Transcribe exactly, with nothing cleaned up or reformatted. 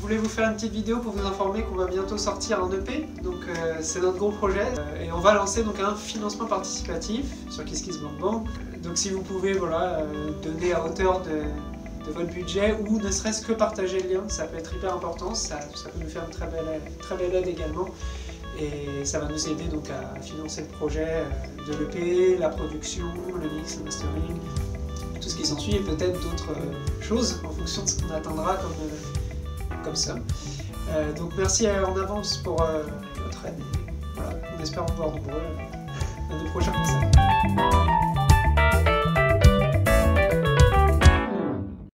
voulais vous faire une petite vidéo pour vous informer qu'on va bientôt sortir un E P, donc euh, c'est notre gros projet, euh, et on va lancer donc un financement participatif sur KissKissBankBank. Donc si vous pouvez voilà, euh, donner à hauteur de, de votre budget ou ne serait-ce que partager le lien, ça peut être hyper important, ça, ça peut nous faire une très belle, très belle aide également. Et ça va nous aider donc à financer le projet de l'E P, la production, le mix, le mastering, tout ce qui s'ensuit et peut-être d'autres choses en fonction de ce qu'on attendra comme, comme ça. Euh, donc merci en avance pour euh, votre aide. Voilà, on espère vous voir nombreux l'année prochaine pour ça.